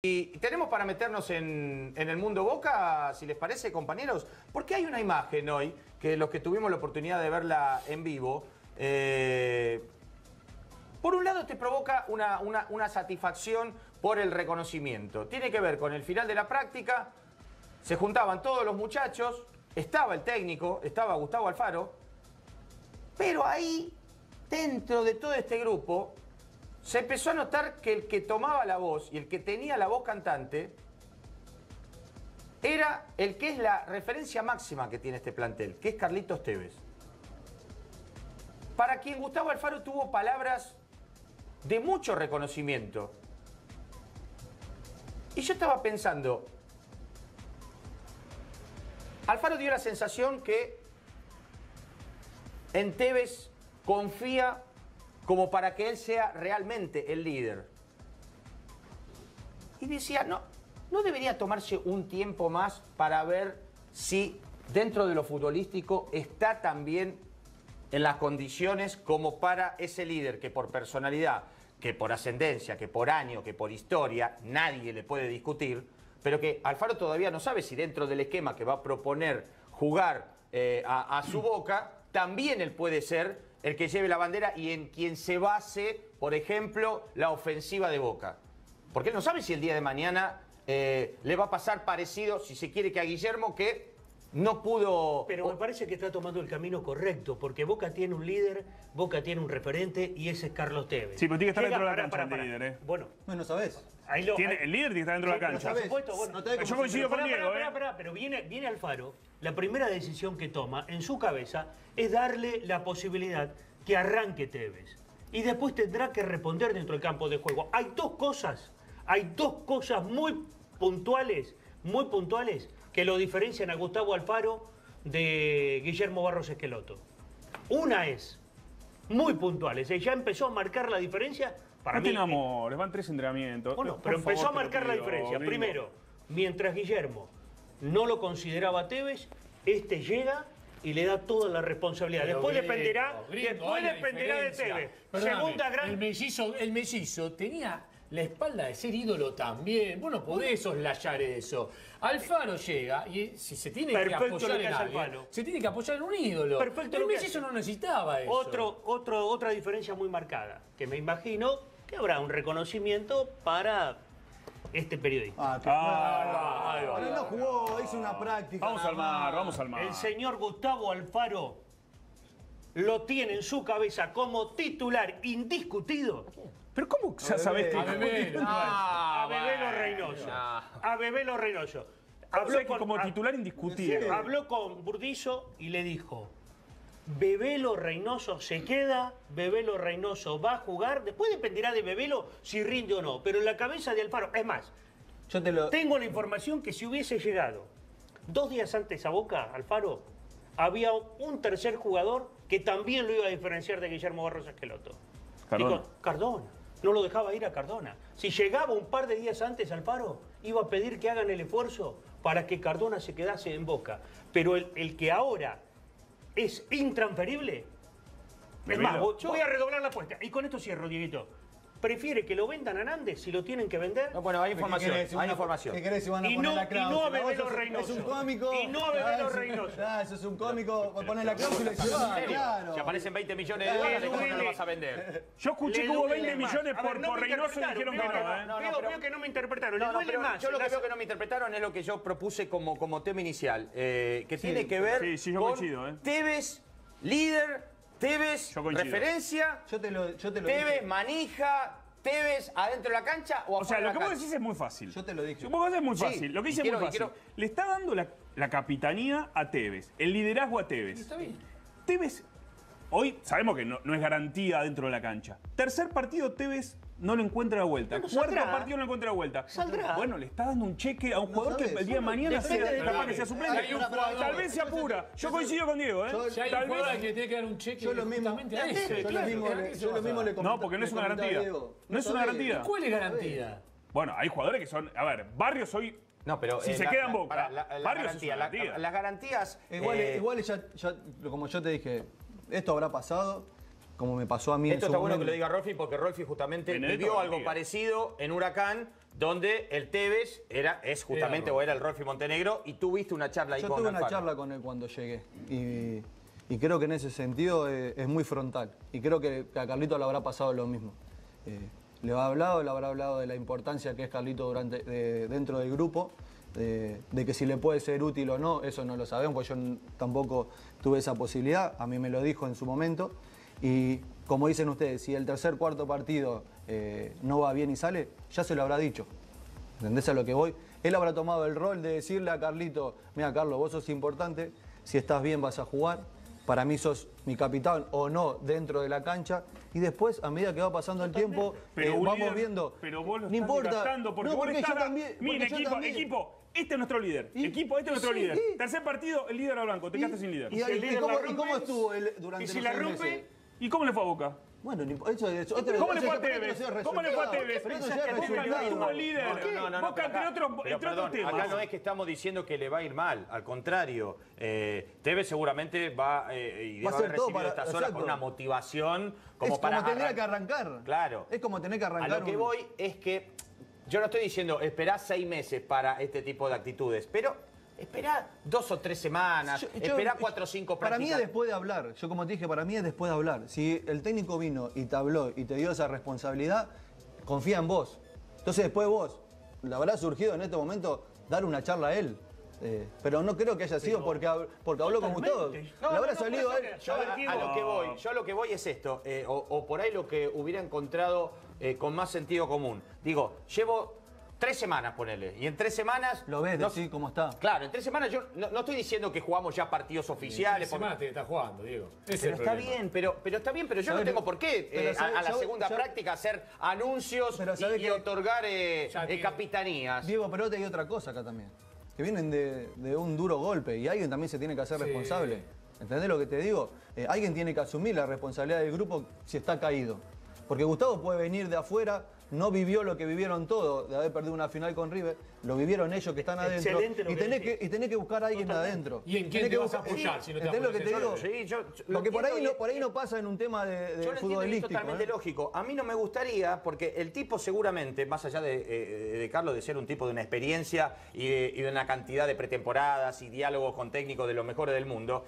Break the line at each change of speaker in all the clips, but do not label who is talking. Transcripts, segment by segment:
Y tenemos para meternos en el mundo Boca, si les parece, compañeros, porque hay una imagen hoy, que los que tuvimos la oportunidad de verla en vivo, por un lado te provoca una satisfacción por el reconocimiento. Tiene que ver con el final de la práctica, se juntaban todos los muchachos, estaba el técnico, estaba Gustavo Alfaro, pero ahí, dentro de todo este grupo, se empezó a notar que el que tomaba la voz y el que tenía la voz cantante era el que es la referencia máxima que tiene este plantel, que es Carlitos Tevez. Para quien Gustavo Alfaro tuvo palabras de mucho reconocimiento. Y yo estaba pensando, Alfaro dio la sensación que en Tevez confía como para que él sea realmente el líder. Y decía, no debería tomarse un tiempo más para ver si dentro de lo futbolístico está también en las condiciones como para ese líder que por personalidad, que por ascendencia, que por año, que por historia, nadie le puede discutir, pero que Alfaro todavía no sabe si dentro del esquema que va a proponer jugar a su Boca, también él puede ser el que lleve la bandera y en quien se base, por ejemplo, la ofensiva de Boca. Porque él no sabe si el día de mañana le va a pasar parecido, si se quiere, que a Guillermo, que no pudo...
Pero me parece que está tomando el camino correcto, porque Boca tiene un líder, Boca tiene un referente y ese es Carlos Tevez.
Sí, pero tiene que estar dentro de la cancha el líder, ¿eh?
Bueno,
no sabés.
El
líder tiene que estar dentro de la cancha.
Por supuesto, bueno,
yo coincido con Diego,
pero viene Alfaro, la primera decisión que toma en su cabeza es darle la posibilidad que arranque Tevez. Y después tendrá que responder dentro del campo de juego. Hay dos cosas muy puntuales que lo diferencian a Gustavo Alfaro de Guillermo Barros Esqueloto. Una es muy puntual, ya empezó a marcar la diferencia. Para
no
mí,
tiene amores, van 3 entrenamientos.
Bueno, pero empezó a marcar la diferencia.
Gringo.
Primero, mientras Guillermo no lo consideraba Tevez, este llega y le da toda la responsabilidad.
Pero
después dependerá de Tevez. Segunda gran...
El mellizo tenía la espalda de ser ídolo también. Vos no podés soslayar eso. Alfaro llega y si se tiene que apoyar en alguien, se tiene que apoyar en un ídolo.
Perfecto.
El mellizo no necesitaba eso.
Otra diferencia muy marcada, que me imagino que habrá un reconocimiento para este periodista.
Pero no jugó, hizo una práctica.
Vamos al mar.
El señor Gustavo Alfaro lo tiene en su cabeza como titular indiscutido.
¿Pero cómo sabés que
A Bebelo Reynoso. A Bebelo Reynoso.
Habló como titular indiscutible.
Habló con Burdizo y le dijo: Bebelo Reynoso se queda, Bebelo Reynoso va a jugar. Después dependerá de Bebelo si rinde o no. Pero en la cabeza de Alfaro, es más, tengo la información que si hubiese llegado 2 días antes a Boca, Alfaro, había un tercer jugador que también lo iba a diferenciar de Guillermo Barros Esqueloto. Cardona. No lo dejaba ir a Cardona. Si llegaba un par de días antes Alfaro, iba a pedir que hagan el esfuerzo para que Cardona se quedase en Boca. Pero el que ahora es intransferible. Es más, voy a redoblar la apuesta. Y con esto cierro, Dieguito. ¿Prefiere que lo vendan a Nández si lo tienen que vender?
No, bueno, hay información.
¿Qué querés si van a
Y
poner
no,
la cláusula?
y no a Bebelo Reynoso.
Es un cómico.
Y no a Bebelo Reynoso.
Eso es un cómico. Va a poner la cláusula y se va, claro.
Si aparecen 20 millones de dólares, ¿cómo no lo vas a vender?
Yo escuché que hubo 20 millones por Reynoso y dijeron que no.
Veo que no me interpretaron.
Yo lo que veo que no me interpretaron es lo que yo propuse como tema inicial, que tiene que ver con Tevez, líder, Tevez, referencia, Tevez, manija, Tevez adentro de la cancha o afuera de la cancha.
Lo que vos decís es muy fácil.
Yo te lo dije.
Vos decís es muy fácil. Lo que dice es muy fácil. Le está dando la capitanía a Tevez, el liderazgo a Tevez.
Está bien.
Tevez, hoy sabemos que no es garantía dentro de la cancha. Tercer partido, Tevez no lo encuentra de vuelta. Cuarto partido no lo encutra de vuelta.
Saldrá.
Bueno, le está dando un cheque a un jugador que el día de mañana capaz que sea suplente. Tal vez se apura. Yo coincido con Diego, ¿eh?
Ya hay un jugador que tiene que dar un cheque justamente a eso.
Yo lo mismo le comenté.
No, porque no es una garantía. No es una garantía.
¿Cuál es garantía?
Bueno, hay jugadores que son... A ver, Barrios hoy...
No, pero
si se queda en Boca, Barrios es una garantía.
Las garantías...
Igual ya, como yo te dije, esto habrá pasado, como me pasó a mí.
Esto está bueno que lo diga Rolfi, porque Rolfi justamente vivió algo parecido en Huracán donde el Tevez es justamente, o era el Rolfi Montenegro, y tuviste una charla ahí
Yo
con
tuve
Alfaro.
una charla con él cuando llegué y creo que en ese sentido es muy frontal. Y creo que a Carlito le habrá pasado lo mismo. Le habrá hablado de la importancia que es Carlito dentro del grupo, de que si le puede ser útil o no, eso no lo sabemos, porque yo tampoco tuve esa posibilidad. A mí me lo dijo en su momento. Y como dicen ustedes, si el tercer, cuarto partido no va bien y sale, ya se lo habrá dicho. ¿Entendés a lo que voy? Él habrá tomado el rol de decirle a Carlito, mira Carlos, vos sos importante, si estás bien vas a jugar, para mí sos mi capitán o no dentro de la cancha, y después, a medida que va pasando el tiempo, vamos
líder,
viendo.
Pero vos lo
no
estás
importa,
desgastando porque
no,
vos
porque
estás...
yo también.
Mira, equipo, este es nuestro líder. Equipo, este es nuestro líder. Tercer partido, el líder a blanco, te quedaste sin líder.
¿Y cómo estuvo él durante
¿Y si
los
la
6
rompe?
meses?
¿Y cómo le fue a Boca?
Bueno,
¿Cómo le fue a Tevez? ¿Cómo le fue a Tevez?
Boca
no estuvo líder. Boca, entre otros temas.
Acá no es que estamos diciendo que le va a ir mal, al contrario. Tevez seguramente va a haber recibido estas horas con una motivación como para...
Es como tener que arrancar.
Claro.
Es como tener que arrancar.
A lo que voy es que yo no estoy diciendo esperá 6 meses para este tipo de actitudes, pero... Esperá 2 o 3 semanas, esperá 4 o 5 prácticas.
Para mí es después de hablar. Yo como te dije, para mí es después de hablar. Si el técnico vino y te habló y te dio esa responsabilidad, confía en vos. Entonces después vos, le habrá surgido en este momento dar una charla a él. Pero no creo que haya sido porque habló con Gustavo. Le habrá salido a él.
Yo a lo que voy es esto, o por ahí lo que hubiera encontrado con más sentido común. Digo, llevo 3 semanas, ponele. Y en 3 semanas...
Lo ves, decís cómo está.
Claro, en 3 semanas yo no estoy diciendo que jugamos ya partidos oficiales.
3 semanas te está jugando, Diego.
Pero está bien, pero yo no tengo por qué a la segunda práctica hacer anuncios y otorgar capitanías.
Diego, pero te digo otra cosa acá también. Que vienen de un duro golpe y alguien también se tiene que hacer responsable. ¿Entendés lo que te digo? Alguien tiene que asumir la responsabilidad del grupo si está caído. Porque Gustavo puede venir de afuera, no vivió lo que vivieron todos, de haber perdido una final con River, lo vivieron ellos que están adentro. Y tenés que buscar a alguien adentro.
¿Y en quién te vas a apoyar si no te
¿entendés lo que te digo?
Sí,
porque por ahí no pasa en un tema de
yo lo
futbolístico.
Es totalmente lógico. A mí no me gustaría, porque el tipo seguramente, más allá de Carlos, de ser un tipo de una experiencia y de una cantidad de pretemporadas y diálogos con técnicos de los mejores del mundo,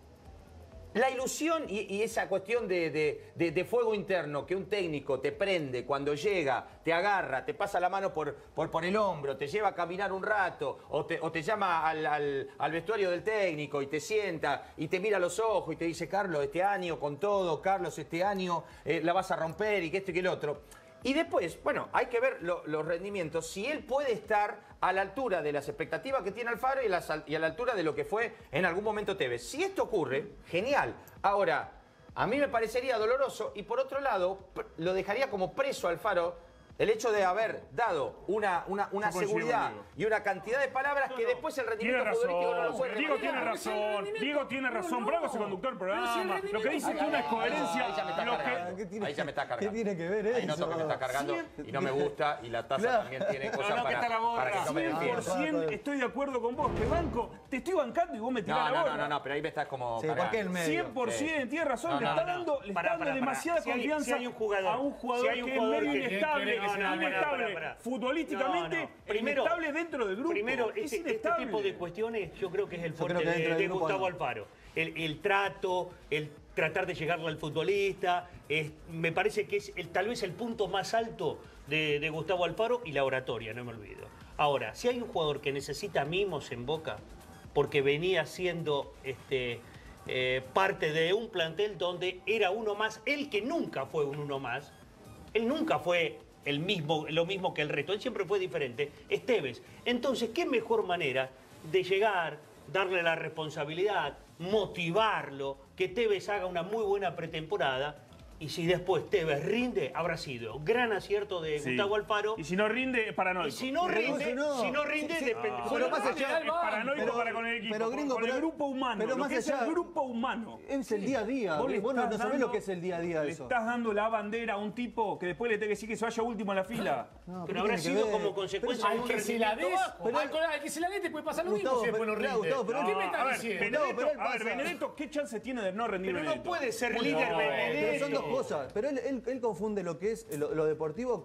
la ilusión y esa cuestión de fuego interno que un técnico te prende cuando llega, te agarra, te pasa la mano por el hombro, te lleva a caminar un rato o te llama al vestuario del técnico y te sienta y te mira a los ojos y te dice, Carlos, este año con todo, Carlos, este año la vas a romper y que esto y que el otro. Y después, bueno, hay que ver los rendimientos, si él puede estar a la altura de las expectativas que tiene Alfaro y a la altura de lo que fue en algún momento Tevez. Si esto ocurre, genial. Ahora, a mí me parecería doloroso y por otro lado, lo dejaría como preso Alfaro el hecho de haber dado una seguridad y una cantidad de palabras que después el rendimiento futbolístico no lo puede
Diego tiene razón, Diego tiene razón, por algo se conductor del programa. Lo que dice que una es coherencia.
Ahí ya me está cargando.
¿Qué tiene que ver eso?
Ahí noto que me está cargando y no me gusta y la taza también tiene cosas para que no me defienda.
100% estoy de acuerdo con vos, te estoy bancando y vos me tirás la bola.
No, pero ahí me estás como
¿por qué el medio?
100%, tiene razón, le está dando demasiada confianza a un jugador que es medio inestable. Futbolísticamente, inestable dentro del grupo.
Primero, este tipo de cuestiones yo creo que es el fuerte de Gustavo Alfaro. El trato, el tratar de llegarle al futbolista, me parece que es tal vez el punto más alto de Gustavo Alfaro y la oratoria, no me olvido. Ahora, si hay un jugador que necesita mimos en Boca, porque venía siendo parte de un plantel donde era uno más, él que nunca fue un uno más, él nunca fue lo mismo que el resto, él siempre fue diferente, es Tevez. Entonces, ¿qué mejor manera de llegar, darle la responsabilidad, motivarlo, que Tevez haga una muy buena pretemporada? Y si después Tevez rinde, habrá sido gran acierto de Gustavo Alfaro.
Y si no rinde, es paranoico.
Y si no rinde, depende.
Pero más allá,
es paranoico para con el equipo,
pero, gringo,
con el grupo humano.
Pero más allá,
es el grupo humano.
Es el día a día. Vos no sabés lo que es el día a día de eso.
Le estás dando la bandera a un tipo que después le tenés que decir que se vaya último a la fila.
No, pero habrá sido como consecuencia de un rendimiento bajo.
Al que se la dé te puede pasar lo mismo si después no rinde.
¿Qué
me estás diciendo?
A ver, Benedetto, ¿qué chance tiene de no rendir
Pero
Benedetto?
no puede ser líder Benedetto.
cosas, pero él confunde lo que es lo deportivo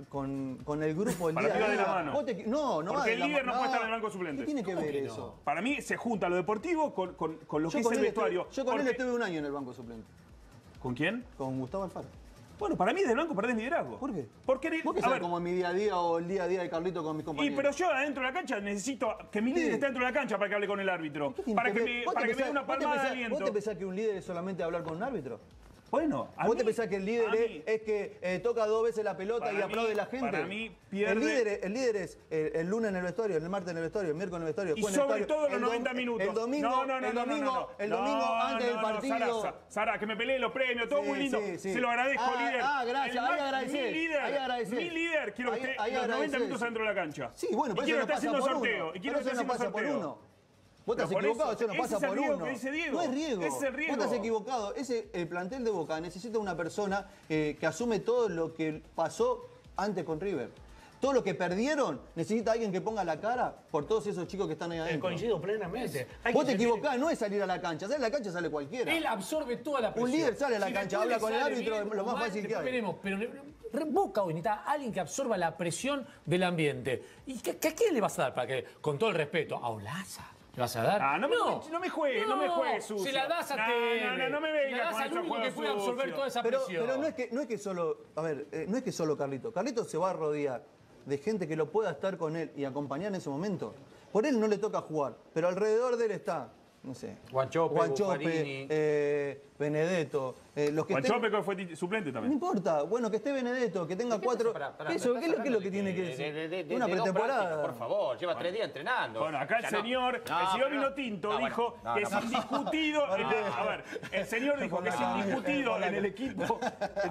con el grupo, el
Para
día
mí
a
va de
día.
la mano.
No
Porque el líder no puede estar en el
mano.
banco suplente.
¿Qué tiene que ver eso?
Para mí se junta lo deportivo con lo que es
con
el
él
vestuario.
yo con él
Porque-
estuve un año en el banco suplente.
¿Con quién?
Con Gustavo Alfaro.
Bueno, para mí desde el banco perdés liderazgo.
¿Por qué?
Porque,
¿Vos qué
a
sabés
ver,
como mi día a día o el día a día de Carlito con mis
y
compañeros?
pero yo adentro de la cancha necesito que mi líder esté dentro de la cancha para que hable con el árbitro.
¿Qué tiene
Para
que
que
ver?
me,
¿Vos
para
te
que me dé
pensás-
una
vos te
palmada de
pensás-
aliento.
¿Vos te pensás que un líder es solamente hablar con un árbitro?
Bueno, a
¿Vos
mí-
te pensás que el líder
a mí-
es que toca 2 veces la pelota
Para
y aplaude
mí-
la gente?
para mí pierde-
El líder es el lunes en el vestuario, el martes en el vestuario, el miércoles en el vestuario,
Y
después en el
sobre
vestuario.
todo los 90 minutos.
El domingo, el domingo antes del partido.
Sara, que me peleé los premios, todo
Sí,
muy lindo.
sí, sí.
Se lo agradezco, líder.
Gracias,
El
ahí
mar-
agradecés,
Mi líder,
ahí agradecés.
mi líder, quiero que
Ahí-
esté
ahí
los 90
agradecés.
minutos dentro de la cancha.
Sí, bueno,
y
pero
quiero
eso
que
no
esté
pasa
haciendo
por
sorteo.
uno.
Y quiero
Pero
que esté
eso no
haciendo
pasa por
sorteo.
uno. Vos estás
Pero por
equivocado,
eso,
eso no
ese
pasa
es el
por
riesgo
uno.
que dice Diego.
No es riesgo.
Ese es el riesgo.
Vos estás equivocado. El plantel de Boca necesita una persona que asume todo lo que pasó antes con River. Todo lo que perdieron, necesita alguien que ponga la cara por todos esos chicos que están ahí adentro.
Coincido plenamente. Hay
Vos
que
te
sentir-
equivocás, no es salir a la cancha. Salir a la cancha sale cualquiera.
Él absorbe toda la presión.
Un líder sale a la
Si
cancha,
después
habla
le
con el
sale
árbitro,
bien
lo
o
más
mal,
fácil que
después
hay.
veremos, pero Boca hoy necesita a alguien que absorba la presión del ambiente. ¿Y qué le vas a dar para que, con todo el respeto, a Olaza? ¿Le vas a dar?
Ah, no me juegues sucio.
Se la das a
No,
Tevez.
no me
Se
vengas
la das
con
al
esos
único que
juegos
puede absorber
sucios.
toda esa
Pero
presión.
no es que solo, a ver, no es que solo Carlito. Carlito se va a rodear de gente que lo pueda estar con él y acompañar en ese momento. Por él no le toca jugar, pero alrededor de él está, no sé,
Guanchope, Buffarini.
Benedetto, los que estén...
Guanchope fue suplente
No
también.
importa, bueno, que esté Benedetto, que tenga 4...
Pará,
Eso, ¿qué es lo que tiene que decir? Una
de dos
pretemporada.
prácticas, por favor, lleva 3 días entrenando.
Bueno, acá el
O sea,
señor
pero
Vino Tinto
no,
dijo
bueno,
que
no,
es
no.
indiscutido. A ver, el señor dijo que es indiscutido en el equipo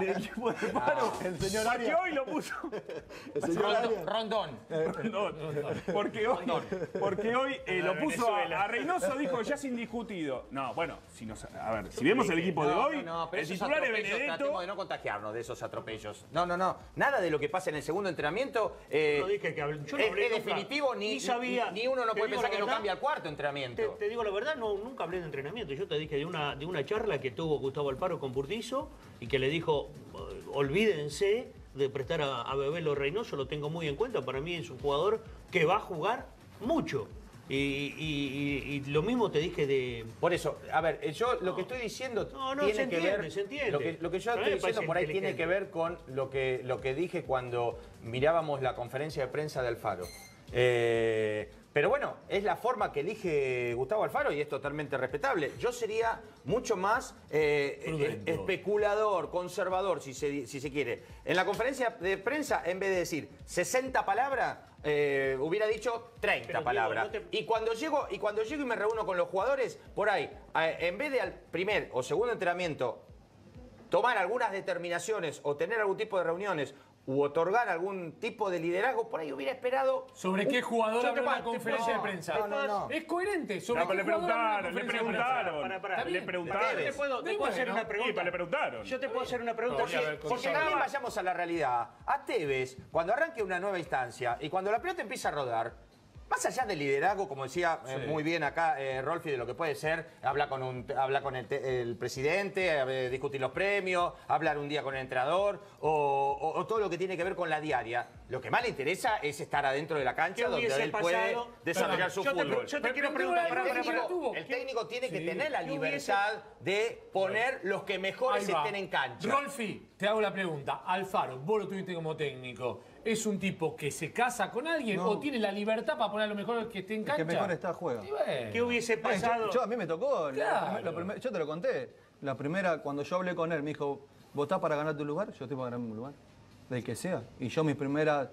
de paro.
El señor
Porque
Arias.
hoy lo puso.
El señor Arias.
Rondón.
No, porque hoy lo puso a Reynoso, dijo que ya es indiscutido. No, bueno, a ver, si vemos el equipo de hoy,
pero
el
esos
titular es
atropellos,
Benedetto.
tratemos de no contagiarnos de esos atropellos. No. Nada de lo que pasa en el segundo entrenamiento
No dije que hablé- yo no
es
hablé nunca.
definitivo,
Ni sabía.
ni uno no
Te
puede
digo
pensar
la
que no
verdad.
cambia al cuarto entrenamiento.
Te digo la verdad, nunca hablé de entrenamiento. Yo te dije de una charla que tuvo Gustavo Alfaro con Burdizo y que le dijo, olvídense de prestar a Bebelo Reynoso, lo tengo muy en cuenta. Para mí es un jugador que va a jugar mucho. Y lo mismo te dije de...
Por eso, a ver, yo lo que estoy diciendo
No,
tiene
se
que
entiende,
ver.
se entiende.
Lo que yo
A mí
estoy
me
diciendo
parece
por ahí tiene
inteligente.
que ver con lo que dije cuando mirábamos la conferencia de prensa de Alfaro. Pero bueno, es la forma que elige Gustavo Alfaro y es totalmente respetable. Yo sería mucho más especulador, conservador, si se quiere. En la conferencia de prensa, en vez de decir 60 palabras, hubiera dicho 30
Pero,
palabras.
Diego, no te-
Y cuando llego y me reúno con los jugadores, por ahí, en vez de al primer o segundo entrenamiento tomar algunas determinaciones o tener algún tipo de reuniones u otorgar algún tipo de liderazgo, por ahí hubiera esperado...
¿Sobre qué jugador
Yo
habló
te
en la
paso-
conferencia de
no,
prensa?
no.
Es coherente. ¿Sobre
No,
qué
pero le
jugador habló en la
preguntaron, le
conferencia de prensa?
preguntaron.
bien.
Le preguntaron.
Tevez.
Te puedo hacer una
Sí,
pregunta.
le preguntaron.
Yo te puedo hacer una pregunta.
No, ya,
Porque también vayamos a la realidad. A Tevez, cuando arranque una nueva instancia y cuando la pelota empieza a rodar, más allá del liderazgo, como decía muy bien acá Rolfi, de lo que puede ser, habla con el presidente, discutir los premios, hablar un día con el entrenador o todo lo que tiene que ver con la diaria. Lo que más le interesa es estar adentro de la cancha
¿Qué
donde
hubiese
él puede
pasado?
desarrollar su
Yo te-
fútbol.
yo te quiero
Pero
preguntar,
el
pará.
técnico-
El técnico tiene que tener la
¿Qué hubiese-
libertad de poner los que mejores
Ahí va.
estén en cancha.
Rolfi, te hago la pregunta. Alfaro, vos lo tuviste como técnico. ¿Es un tipo que se casa con alguien
No.
o tiene la libertad para poner a lo mejor que esté en
El
cancha?
que mejor está juega.
Y bueno.
¿Qué hubiese pasado?
A mí me tocó.
Claro.
Yo te lo conté. La primera, cuando yo hablé con él, me dijo, ¿vos estás para ganar tu lugar? Yo estoy para ganar mi lugar. Del que sea. Y yo mis primeras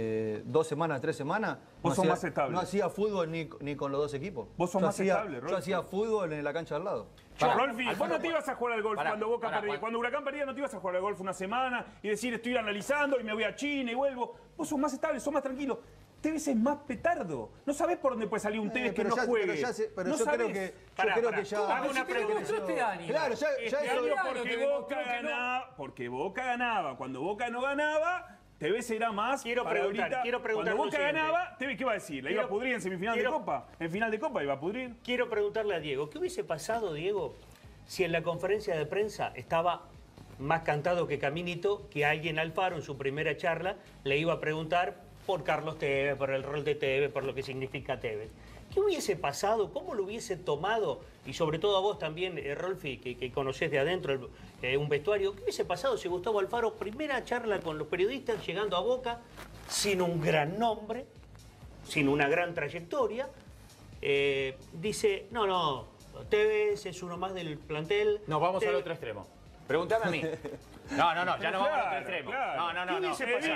2 semanas, 3 semanas...
Vos sos más estable.
No hacía fútbol ni con los dos equipos.
Vos sos
Yo
más estable, Rolfi.
Yo hacía fútbol en la cancha al lado.
Rolfi, vos no te ibas a jugar al golf
Pará,
cuando Boca
pará,
perdía.
Juan.
Cuando Huracán perdía no te ibas a jugar al golf una semana y decir estoy analizando y me voy a China y vuelvo. Vos sos más estable, sos más tranquilo. Tevez es más petardo. No sabés por dónde puede salir un Tevez que no juegue.
Pero
no
yo creo
sabés.
que,
Pará,
yo creo
pará.
que ya...
Hago una
¿Qué
pregunta.
demostró este año?
Claro, ya
Este
eso...
año
Claro,
porque
que
Boca
demostró que no.
ganaba, porque Boca ganaba. Cuando Boca no ganaba, Tevez era más.
Quiero
para
preguntar
ahorita.
lo
Cuando Boca
siguiente.
ganaba, Tevez ¿qué iba a decir? ¿La iba a
Quiero-
pudrir en semifinal de
quiero-
Copa? ¿En final de Copa iba a pudrir?
Quiero preguntarle a Diego, ¿qué hubiese pasado, Diego, si en la conferencia de prensa estaba más cantado que caminito que alguien Alfaro en su primera charla le iba a preguntar por Carlos Tevez, por el rol de Tevez, por lo que significa Tevez. ¿Qué hubiese pasado? ¿Cómo lo hubiese tomado? Y sobre todo a vos también, Rolfi, que conocés de adentro un vestuario. ¿Qué hubiese pasado si Gustavo Alfaro, primera charla con los periodistas, llegando a Boca, sin un gran nombre, sin una gran trayectoria, dice, no, Tevez es uno más del plantel.
Nos vamos al otro extremo. Pregúntame a mí. No, ya no vamos al otro extremo.
Claro.
No.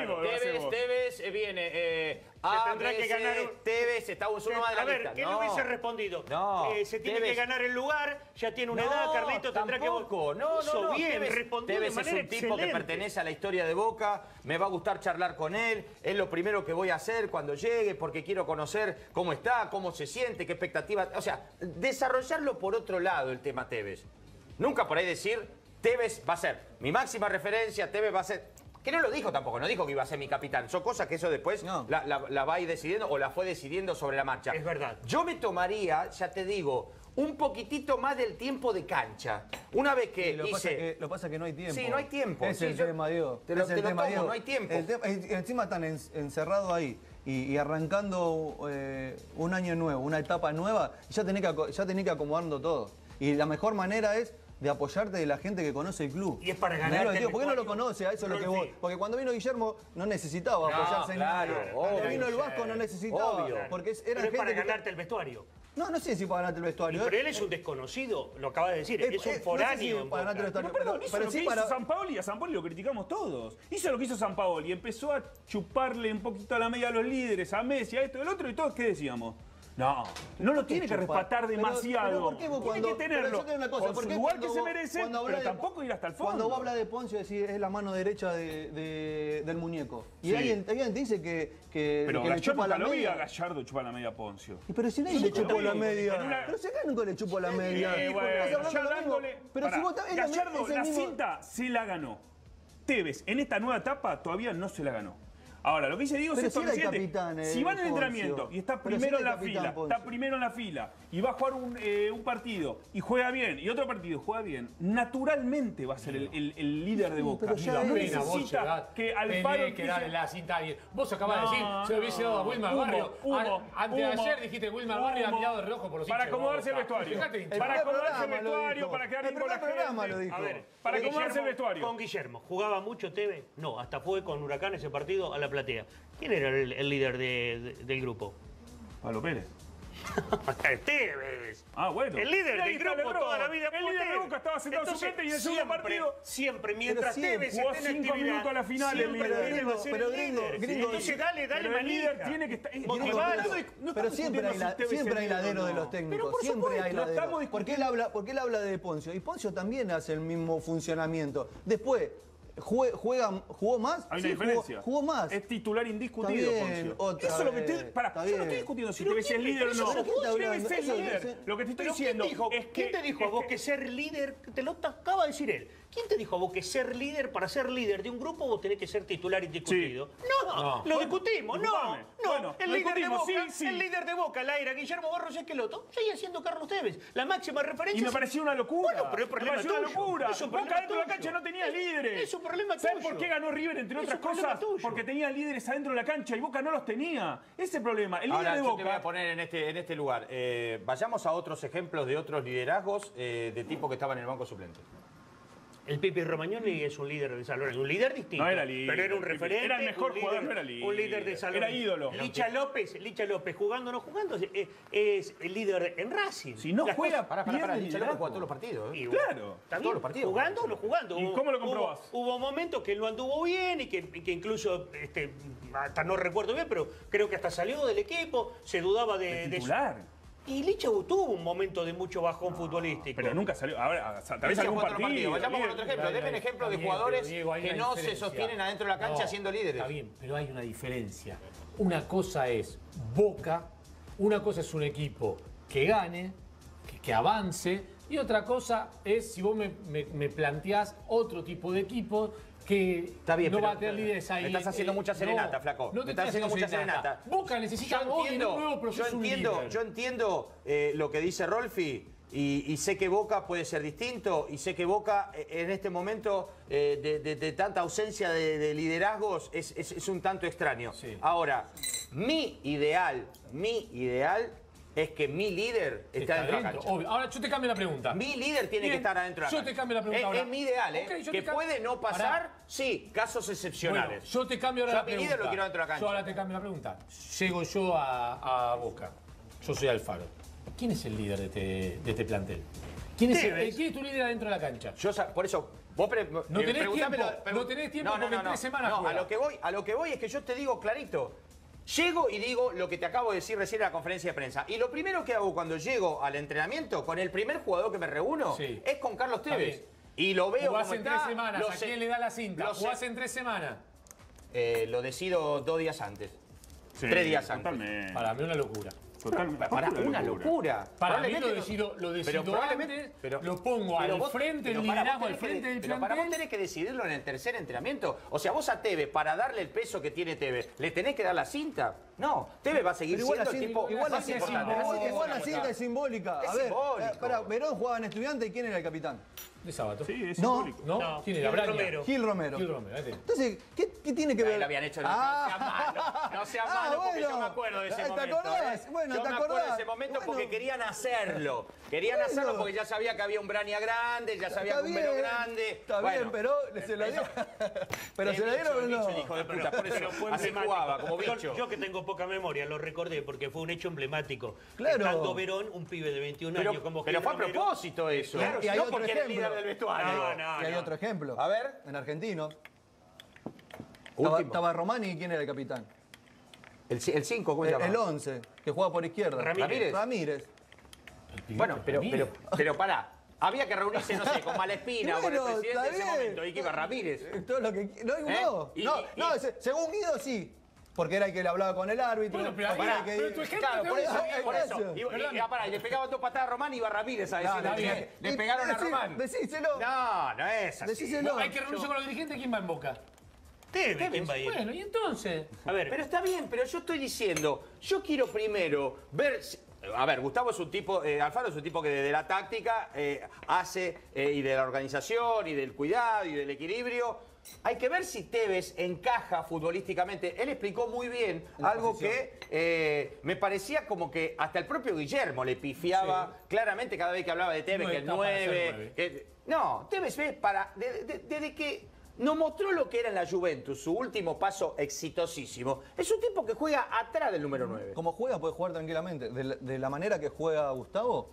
Tevez viene
tendrá que ganar
Tevez está uno más de la lista.
¿Qué le hubiese respondido?
No,
se tiene
Tevez.
que ganar el lugar, ya tiene una edad, Carlito tendrá
tampoco.
que...
No.
bien,
Tevez,
respondió
Tevez
de
es
manera
un tipo
excelente.
que pertenece a la historia de Boca, me va a gustar charlar con él, es lo primero que voy a hacer cuando llegue, porque quiero conocer cómo está, cómo se siente, qué expectativas... O sea, desarrollarlo por otro lado el tema Tevez. Nunca por ahí decir... Tevez va a ser mi máxima referencia, Tevez va a ser... Que no lo dijo tampoco, no dijo que iba a ser mi capitán. Son cosas que eso después la va a ir decidiendo o la fue decidiendo sobre la marcha.
Es verdad.
Yo me tomaría, ya te digo, un poquitito más del tiempo de cancha. Una vez que
Lo que pasa es que no hay tiempo.
Sí, no hay tiempo.
Es
Sí,
el
yo
tema, Diego.
te lo
Es el tema,
tomo,
Diego.
no hay tiempo.
Encima están encerrados ahí y arrancando un año nuevo, una etapa nueva, ya tenés que acomodando todo. Y la mejor manera es de apoyarte de la gente que conoce el club.
Y es para ganar.
¿Por qué no lo conoce? A eso es lo que voy. Porque cuando vino Guillermo no necesitaba apoyarse en nadie. Cuando vino el Vasco no necesitaba.
Obvio.
Porque
Pero
era
es
gente
para
que...
ganarte el vestuario.
No sé si para ganarte el vestuario.
Pero él es un desconocido, lo acaba de decir, es un foráneo.
No sé si para ganarte el vestuario,
Perdón, hizo
pero
lo
sí
que
para...
hizo Sampaoli, a Sampaoli lo criticamos todos. Hizo lo que hizo Sampaoli, empezó a chuparle un poquito a la media a los líderes, a Messi, a esto y al otro, y todos, ¿qué decíamos? No lo tiene que respetar demasiado.
Pero ¿por qué vos
tiene que tenerlo
yo te digo una cosa,
con
¿por
su
qué
lugar que
cuando
se
vos-
merece,
cuando habla
pero
de-
tampoco ir hasta el fondo.
Cuando vos hablas de Poncio decís es la mano derecha del muñeco. Y
Sí.
alguien te dice que
Pero
le
Gallardo
chupa la
nunca lo vi a
media.
Gallardo chupar la media a Poncio.
Pero si nadie le chupó la media.
en una-
Pero si acá nunca le chupó la media.
Bueno,
Estás hablando
ya
de lo mismo.
dándole...
Pero
Pará,
si vos es
Gallardo,
el
la
mismo-
cinta se la ganó. Tevez, en esta nueva etapa, todavía no se la ganó. Ahora, lo que dice Diego es
Pero
esto
si era el
reciente.
capitán,
Si va en el
Poncio.
entrenamiento y está
Pero si
primero
era
en
el
la
capitán,
fila,
Poncio.
está primero en la fila y va a jugar un partido y juega bien y otro partido juega bien, naturalmente va a ser el líder de Boca.
pero ya
No
es.
necesita que Alfaro
tenés que darle la cinta a alguien. Vos acabás de decir,
No,
se lo hubiese dado a Wilmar Barrio. Antes de
humo,
ayer dijiste Wilmar Barrio ha
humo.
mirado de rojo por los
Para
hinchas de
acomodarse el
Boca.
vestuario.
Dejate de hinchar.
Para
primer
acomodarse el
programa lo
vestuario,
dijo.
para quedar
El
bien con la
primer programa
gente.
lo dijo.
A ver,
Para
con
acomodarse el
Guillermo-
vestuario.
Con Guillermo, ¿jugaba mucho Tevez? No, hasta fue con Huracán ese partido a la platea. ¿Quién era el líder del grupo?
Pablo Pérez.
Tevez.
Ah, bueno.
El líder
Y ahí
del
está
grupo
Lebron.
toda la vida.
El
fue
líder de
Tevez.
Boca estaba sentado
Entonces,
suplente y en el segundo partido...
Siempre, mientras
Pero
Tevez
jugó
esté en
5
actividad,
minutos a la final, el
siempre
líder.
Tevez va a ser
Pero
el
gringo,
líder.
gringo,
Entonces dale
Pero el líder
manija.
tiene que estar...
Motivalo.
Pero siempre hay, siempre hay ladero de los
Pero
técnicos,
por
siempre hay
supuesto,
ladero.
estamos
Porque él habla de Poncio y Poncio también hace el mismo funcionamiento. Después, ¿jugó más?
Hay una
Sí,
diferencia.
Jugó más.
Es titular indiscutido,
Está bien,
Poncio.
otra
Eso es lo que
vez.
estoy... Pará,
Está
yo no
bien.
estoy discutiendo si
Pero
Tevez es
¿quién-
líder o no.
pero ¿quién está
Tevez
hablando?
es
Eso
líder.
es-
Lo que te estoy
Pero
diciendo es que...
¿quién te dijo a vos que ser líder, te lo acaba de decir él, ¿quién te dijo a vos que ser líder, para ser líder de un grupo vos tenés que ser titular indiscutido? No, lo discutimos,
disculpame. Bueno,
el
lo
líder de
discutimos,
Boca,
sí.
el líder de Boca, Laira, Guillermo Barros Esqueloto, sigue siendo Carlos Tevez, la máxima referencia.
Y me pareció una locura.
Bueno, pero es
me
problema
pareció una
tuyo.
locura.
Es un
Boca
problema
dentro de la
tuyo.
cancha no tenía líderes.
Es un problema
¿Sabes
tuyo.
por qué ganó River, entre
Es
otras
un problema
cosas?
tuyo.
Porque tenía líderes adentro de la cancha y Boca no los tenía. Ese es el problema. El líder
Ahora,
de
yo te voy a
Boca...
poner en este lugar. Vayamos a otros ejemplos de otros liderazgos de tipo que estaban en el banco suplente.
El Pipi Romagnoli es un líder de San Lorenzo, un líder distinto.
No era líder,
pero era un
Pipi.
referente.
Era el mejor
un
jugador,
líder,
no era líder.
Un líder de San
Era
Lorenzo.
ídolo.
Licha López, jugando o no jugando, es el líder en Racing.
Si no
Las
juega,
cosas-
Para,
pierde
Licha López juega
liderazgo.
todos los partidos.
Y
Claro.
también,
Todos los partidos.
jugando o no jugando.
¿Y cómo lo comprobás?
Hubo momentos que él no anduvo bien y que incluso, hasta no recuerdo bien, pero creo que hasta salió del equipo, se dudaba de su...
Titular.
Y Licha tuvo un momento de mucho bajón futbolístico.
Pero nunca salió. Ahora, tal vez
Licha
algún
juega todos los
partido.
partidos. Vayamos con
líder.
otro ejemplo. Denme ejemplos de
Está bien,
jugadores
pero, Diego, hay
que
una
no se
diferencia.
sostienen adentro de la cancha
No,
siendo líderes.
Está bien, pero hay una diferencia. Una cosa es Boca, una cosa es un equipo que gane, que avance, y otra cosa es si vos me planteás otro tipo de equipo que
Está bien,
no
pero
va a tener líderes ahí.
me estás haciendo mucha serenata, flaco.
No
Me
te
estás
estoy
haciendo mucha serenata.
Boca necesita hoy en un nuevo proceso un líder.
Yo entiendo lo que dice Rolfi y sé que Boca puede ser distinto y sé que Boca en este momento de tanta ausencia de liderazgos es un tanto extraño.
Sí.
Ahora, mi ideal es que mi líder esté adentro de la cancha.
Obvio. Ahora yo te cambio la pregunta.
Mi líder tiene que estar adentro de la cancha.
Yo te cambio la pregunta ahora.
Es mi ideal, ¿eh?
Ok, yo
Que
te
puede no pasar, sí, casos
Bueno,
excepcionales.
yo te cambio ahora
Yo
la
a mi
pregunta.
líder lo quiero dentro de la cancha.
Yo ahora te cambio la pregunta. Llego yo a Boca. Yo soy Alfaro. ¿Quién es el líder de este plantel? ¿Quién es tu líder adentro de la cancha?
Por eso, vos
No tenés
preguntámelo,
tiempo, no tenés tiempo porque en 3 semanas
No,
juega.
a lo que voy es que yo te digo clarito. Llego y digo lo que te acabo de decir recién en la conferencia de prensa. Y lo primero que hago cuando llego al entrenamiento, con el primer jugador que me reúno,
Sí.
es con Carlos
Está
Tevez.
bien.
Y lo veo
Jugás
como
en
está.
3 semanas.
lo
¿A
sé-
quién le da la cinta?
lo sé.
Jugás en 3 semanas.
Lo decido 2 días antes.
Sí,
3 días antes.
totalmente.
Para mí una locura.
Totalmente.
Para una locura.
Para mí
Probablemente
lo decido
pero probablemente-
antes, lo pongo
pero
al
vos-
frente,
pero
el
para,
liderazgo
vos
al
tenés que-
frente del
pero para vos
plantel.
tenés que decidirlo en el tercer entrenamiento. O sea, vos a Tevez, para darle el peso que tiene Tevez, ¿le tenés que dar la cinta? No, Tevez va a seguir
Pero igual
siendo
la
el
cinta-
tipo
igual la
más
cinta-
importante.
igual la cinta es simbólica.
Es
A ver,
simbólico.
pará, Verón jugaba en Estudiante y ¿quién era el capitán?
De Sábato.
Sí, es
No.
simbólico.
¿No?
No,
¿Quién era?
Gil
Braña.
Romero.
Gil Romero.
Gil Romero, este.
Entonces, ¿qué tiene que
Ahí
ver?
lo habían hecho.
Ah.
No sea malo, no sea
Ah,
malo, porque
bueno.
yo me acuerdo de ese
¿Te
momento.
acordás? Bueno,
yo
¿te
me acuerdo
acordás?
de ese momento
Bueno.
porque querían hacerlo. Querían
Bueno.
hacerlo porque ya sabía que había un Braña grande, ya sabía
Está
que un Vero
bien,
grande.
Está
Bueno,
bien, pero se lo dieron. Pero se lo dieron o
el bicho,
no.
el hijo de puta, por eso
Pero fue
así
emblemático.
jugaba, como bicho.
Yo que tengo poca memoria, lo recordé porque fue un hecho emblemático.
Claro.
Estando Verón, un pibe de 21 años como
Pero
Gil
fue a
Romero.
propósito eso.
Claro, y hay
no
otro
porque era el
ejemplo.
líder del vestuario.
No,
Y hay
no.
otro ejemplo.
A ver.
En Argentino.
Último.
Estaba Romani y ¿quién era el capitán?
El 5, ¿cómo se llama?
El 11, que jugaba por izquierda.
Ramírez.
Ramírez.
Bueno, pero pará. Había que reunirse, no sé, con Malespina o con el
Bueno,
presidente de ese
está bien.
momento. ¿Y qué iba Ramírez?
Todo lo que no, no,
Y-
no,
y-
no, según Guido sí, porque era el que le hablaba con el árbitro.
Bueno, pero ahí-
era el que-
pero tu ejemplo
Claro, por eso,
Ah,
por eso.
eso.
Y le pegaban 2 patadas a Román y iba Ramírez a
No,
decirle
no,
que
bien.
le pegaron a Román.
Decíselo.
No es así.
Decíselo.
Hay que reunirse con los dirigentes. ¿Quién va en Boca?
Tevez, ¿quién va a ir?
Bueno, y entonces.
A ver,
Pero está bien, pero yo estoy diciendo, yo quiero primero ver... A ver, Gustavo es un tipo, Alfaro es un tipo que de la táctica hace, y de la organización, y del cuidado, y del equilibrio. Hay que ver si Tevez encaja futbolísticamente. Él explicó muy bien algo que me parecía como que hasta el propio Guillermo le pifiaba claramente cada vez que hablaba de Tevez,
No
que el
está para ser
9... No, Tevez ve desde que nos mostró lo que era en la Juventus, su último paso exitosísimo. Es un tipo que juega atrás del número 9.
Como juega, puede jugar tranquilamente. De la manera que juega Gustavo,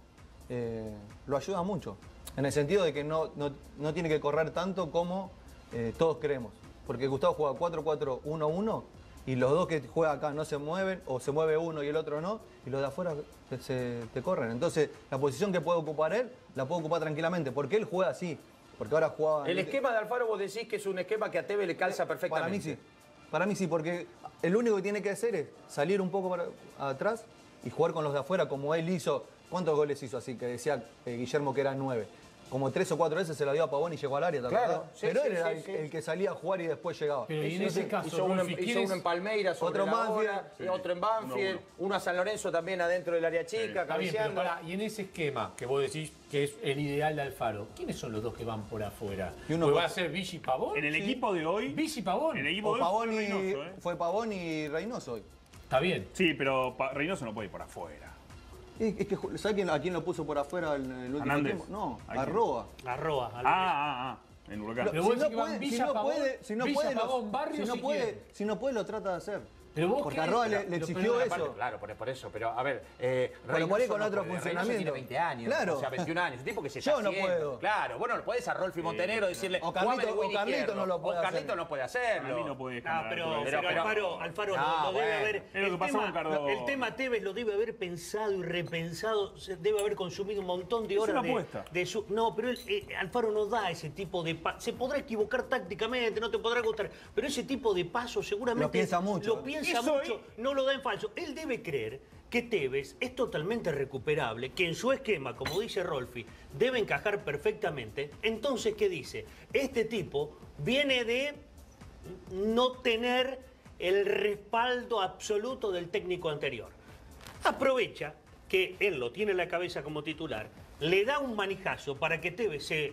lo ayuda mucho. En el sentido de que no tiene que correr tanto como todos creemos. Porque Gustavo juega 4-4-1-1 y los dos que juegan acá no se mueven, o se mueve uno y el otro no, y los de afuera te corren. Entonces, la posición que puede ocupar él, la puede ocupar tranquilamente, porque él juega así. Porque ahora jugaba...
El esquema de Alfaro vos decís que es un esquema que a Tevez le calza perfectamente.
Para mí sí. Para mí sí, porque el único que tiene que hacer es salir un poco para atrás y jugar con los de afuera, como él hizo. ¿Cuántos goles hizo así? Que decía Guillermo que eran 9. Como 3 o 4 veces se la dio a Pavón y llegó al área, ¿te
Claro,
acordás?
sí,
Pero
sí,
él era
sí, sí.
el que salía a jugar y después llegaba.
Pero y en ese caso,
hizo uno,
Rolfi,
hizo
¿quién
uno
es?
en Palmeiras, sobre
Otro en
la
Banfield,
hora,
sí.
otro en Banfield,
1-1.
uno a San Lorenzo también adentro del área chica,
Está bien, pero
cabeceando.
pará, y en ese esquema que vos decís que es el ideal de Alfaro, ¿quiénes son los dos que van por afuera?
Y uno
Pues va
por-
a ser Vichy Pavón.
En el equipo de hoy.
Vichy Pavón.
En el equipo
O
de hoy
Pavón
fue
y,
Reynoso, ¿eh?
fue Pavón y Reynoso hoy.
Está bien.
Sí, pero Reynoso no puede ir por afuera.
Es que, ¿sabes a quién lo puso por afuera en el último
Fernández.
tiempo? No,
¿A quién?
a Roa.
Arroa.
En Huracán.
Pero vos
Si
decís
no
que van
puede, si
Villa
no
Pavón,
puede, si no
Villa
puede,
Pavón, Barrios
si no
y
puede,
quién.
si no puede, lo trata de hacer.
Pero vos
Porque
querés-
Arroa le
pero-
exigió
pero-
eso.
Claro, por eso, pero a ver,
Pero morí con otro
Reynoso
funcionamiento.
tiene 20 años,
Claro.
o sea, 21 años, un tipo que se
Yo
está
no
haciendo.
puedo.
Claro, bueno, lo podés a Rolfi Montenegro decirle,
O
"Jugame de
Carlito-
wing
o Carlito
izquierdo".
no lo puede
O Carlito
hacer.
no puede
A
hacerlo.
mí no puede
Ah, pero,
Pero-
Alfaro
No,
lo debe
bueno.
haber.
Es lo que pasó con Cardoso.
El tema Tevez lo debe haber pensado y repensado, debe haber consumido un montón de
Es
horas
una
de
apuesta.
No, pero Alfaro no da ese tipo de se podrá equivocar tácticamente, no te podrá gustar, pero ese tipo de pasos seguramente
Lo piensa mucho.
Lo piensa
Eso
mucho, no lo da en falso. Él debe creer que Tevez es totalmente recuperable, que en su esquema, como dice Rolfi, debe encajar perfectamente. Entonces, ¿qué dice? Este tipo viene de no tener el respaldo absoluto del técnico anterior. Aprovecha que él lo tiene en la cabeza como titular le da un manijazo para que Tevez se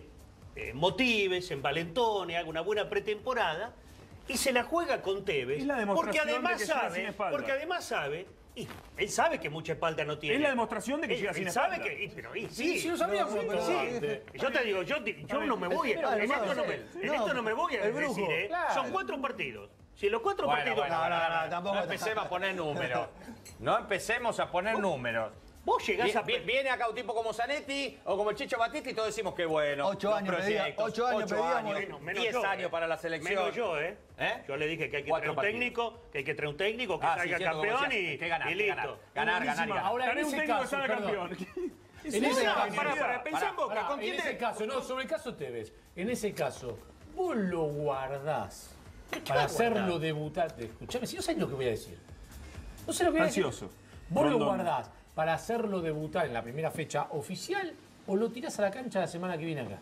motive, se envalentone, haga una buena pretemporada y se la juega con Tevez.
Es la
Porque
demostración
además
de que llega sin espalda.
sabe, y él sabe que mucha espalda no tiene.
Es la demostración de que llega sin
Él sabe
espalda.
que,
Sí, sí lo sabíamos.
pero
Sí.
Yo te digo, yo no me voy
Espera,
en esto
hermano,
no me voy a
el brujo,
decir,
claro.
Son 4 partidos. Si los 4
Bueno,
partidos...
tampoco no empecemos a poner números. No empecemos a poner números.
Vos llegás a...
Viene acá un tipo como Zanetti o como el Chicho Battisti y todos decimos que bueno.
8
los
años
proyectos,
8 años
8
pedíamos.
años,
Menos
10
yo,
años para la selección.
Menos yo, ¿eh? Yo le dije que hay que
4
traer un
partidos.
técnico, que hay que traer un técnico, que
Ah, sí,
salga
cierto, como
campeón
decías,
y,
que ganar,
y
que
listo.
ganar y ganar.
Ahora, en
Gané un
ese
técnico que
caso,
salga
perdón.
campeón.
En ese caso,
Pensá en Boca,
Pará,
¿con quién
en ese
te-
caso, no, sobre el caso Tevez, en ese caso, vos lo guardás
¿Qué
para
va a
hacerlo
guardar?
debutar. Escuchame, si no sabés lo que voy a decir. No sé lo que voy a decir.
Ansioso.
Vos lo
Rondón.
guardás para hacerlo debutar en la primera fecha oficial o lo tirás a la cancha la semana que viene acá.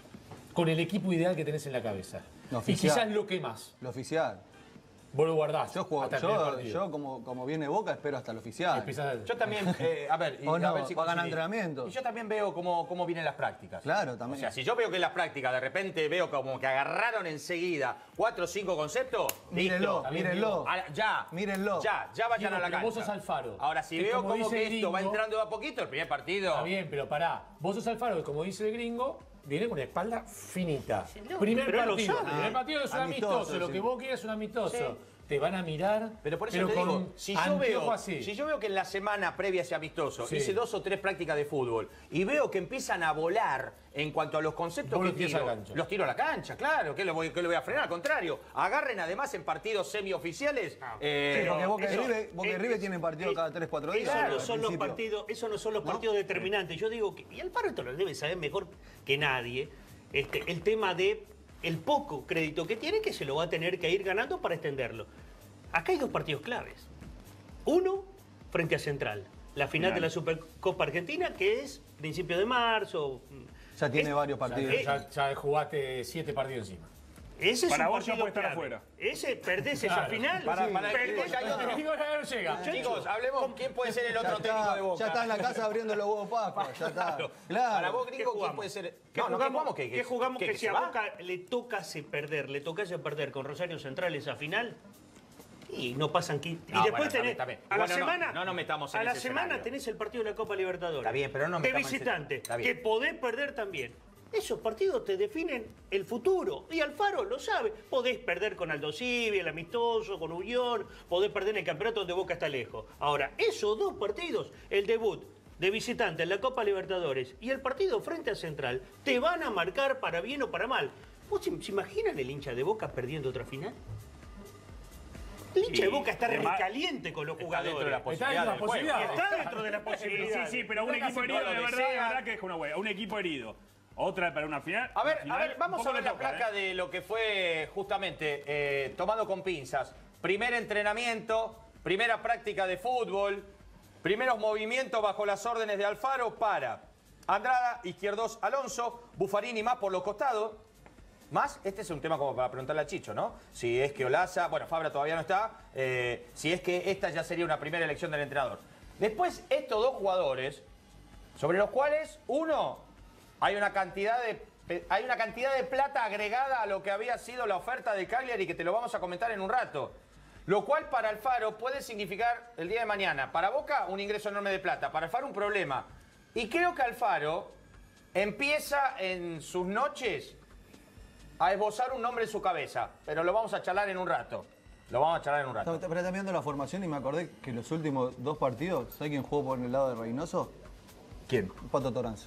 Con el equipo ideal que tenés en la cabeza.
No,
Y
oficial.
quizás lo quemás.
Lo oficial.
Vos lo guardás.
Yo juego,
hasta el primer
yo,
partido.
como viene Boca, espero hasta el oficial.
Empezás a-
Yo también, a ver,
O no,
a ver si
va a ganar
coincidís.
entrenamientos.
Y yo también veo cómo vienen las prácticas.
Claro, también.
O sea, si yo veo que en las prácticas de repente veo como que agarraron enseguida 4 o 5 conceptos,
Mírenlo,
listo.
mírenlo.
Ahora, ya.
Mírenlo.
Ya vayan
Diego,
a la
pero
cancha.
vos sos Alfaro.
Ahora, si
Que
veo
como
como
dice
que
el
esto va
gringo-
entrando de a poquito, el primer partido.
Está bien, pero pará. Vos sos Alfaro, que como dice el gringo, viene con la espalda finita.
no,
Primer
pero él lo
partido.
sabe.
Primer partido es un
Amistoso,
amistoso. Lo
sí.
que vos quieres es un amistoso. Te van a mirar,
Pero por eso te
con
digo, si yo,
anteojo
veo,
así.
si yo veo que en la semana previa a ese amistoso
Sí.
hice 2 o 3 prácticas de fútbol y veo que empiezan a volar en cuanto a los conceptos
Vos
que
los tirás
tiro,
a la cancha.
los tiro a la cancha, claro, que lo voy a frenar, al contrario, agarren además en partidos semioficiales.
Porque Boca y
eso-
River tienen partido cada 3-4 días.
Esos
al
no son los
principio.
partidos, esos no son los partidos determinantes. Yo digo que, y Alfaro esto lo debe saber mejor que nadie, el tema de el poco crédito que tiene, que se lo va a tener que ir ganando para extenderlo. Acá hay 2 partidos claves. Uno, frente a Central. La final de la Supercopa Argentina, que es principio de marzo.
Ya tiene varios partidos.
Ya jugaste 7 partidos encima.
Ese es
Para
un
vos ya
partido
puede estar
clave.
afuera.
Ese, perdés esa
Claro.
final.
Para-
sí,
para-
perdés
ya hay
esa
otro.
final.
Digo, ya no llega.
Chicos, hablemos quién puede ser el otro técnico de Boca.
Ya está en la casa abriendo los huevos Pascua. Ya está.
Claro.
Claro.
Para vos,
¿Qué
gringo, ¿quién
jugamos?
puede ser?
¿Qué
No, no, ¿qué
jugamos?
jugamos?
¿Qué jugamos que si
se
a
va?
Boca le tocase perder con Rosario Central esa final? Y no pasan 15.
No,
Y después
bueno,
tenés.
está bien.
A la
Bueno, no,
semana.
no nos metamos en
a la
ese
semana
escenario.
tenés el partido de la Copa Libertadores.
Está bien, pero no
de
metamos en ese-
visitante.
está bien.
Que podés perder también. Esos partidos te definen el futuro. Y Alfaro lo sabe. Podés perder con Aldo Civi, el amistoso, con Unión. Podés perder en el campeonato donde Boca está lejos. Ahora, esos 2 partidos, el debut de visitante en la Copa Libertadores y el partido frente a Central, te van a marcar para bien o para mal. ¿Vos se imaginan el hincha de Boca perdiendo otra final? El hincha de Boca está
Además,
recaliente con los
Está dentro de
jugadores.
la posibilidad del juego.
Está dentro de la
Sí,
posibilidad.
sí, pero un
Está
equipo
casi
herido,
todo
de
lo
verdad,
desea.
de verdad que es una hueá. Un equipo herido. Otra para una final.
A ver,
final,
vamos
un poco
a ver
le
la
toca,
placa de lo que fue justamente tomando con pinzas. Primer entrenamiento, primera práctica de fútbol, primeros movimientos bajo las órdenes de Alfaro para Andrada, Izquierdos, Alonso, Buffarini más por los costados. Más, este es un tema como para preguntarle a Chicho, ¿no? Si es que Olaza, bueno, Fabra todavía no está, si es que esta ya sería una primera elección del entrenador. Después, estos 2 jugadores, sobre los cuales, uno, hay una cantidad de plata agregada a lo que había sido la oferta de Cagliari, que te lo vamos a comentar en un rato. Lo cual para Alfaro puede significar el día de mañana, para Boca un ingreso enorme de plata, para Alfaro un problema. Y creo que Alfaro empieza en sus noches a esbozar un nombre en su cabeza, pero lo vamos a charlar en un rato. Lo vamos a charlar en un rato.
Estaba viendo la formación y me acordé que los últimos 2 partidos, ¿sabes quién jugó por el lado de Reynoso?
¿Quién?
Pato Toranzo.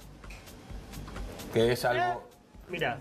Que es algo...
Mirá,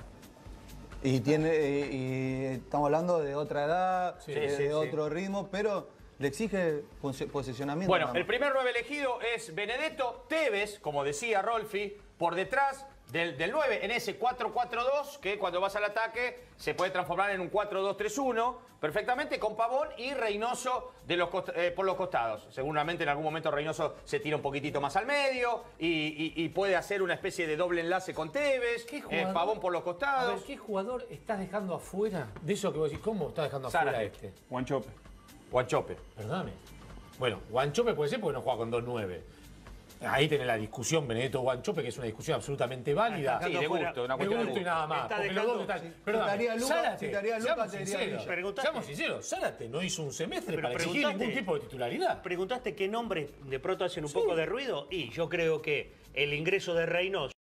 Y estamos hablando de otra edad,
Sí,
de
sí.
otro ritmo, pero le exige posicionamiento.
Bueno,
nada más.
el primer 9 elegido es Benedetto. Tevez, como decía Rolfi, por detrás del 9, en ese 4-4-2, que cuando vas al ataque se puede transformar en un 4-2-3-1, perfectamente, con Pavón y Reynoso por los costados. Seguramente en algún momento Reynoso se tira un poquitito más al medio y puede hacer una especie de doble enlace con Tevez, Pavón por los
A ver,
costados.
¿qué jugador estás dejando afuera de eso que vos decís? ¿Cómo estás dejando afuera
Zárate.
este?
Guanchope.
Guanchope.
Perdóname. Bueno, Guanchope puede ser porque no juega con 2-9. Ahí tenés la discusión Benedetto Guanchope, que es una discusión absolutamente válida.
Sí, de gusto, una cuestión de
gusto y
gusto.
nada más.
Está
Porque
dejando-
los dos están.
Citaría a Luca,
Zárate,
citaría a Luca,
seamos
te diría
sinceros,
Villa.
Preguntaste.
seamos sinceros, Zárate no hizo un semestre
Pero
para exigir
preguntaste-
ningún tipo de titularidad.
Preguntaste qué nombres de pronto hacen un poco de ruido y yo creo que el ingreso de Reynoso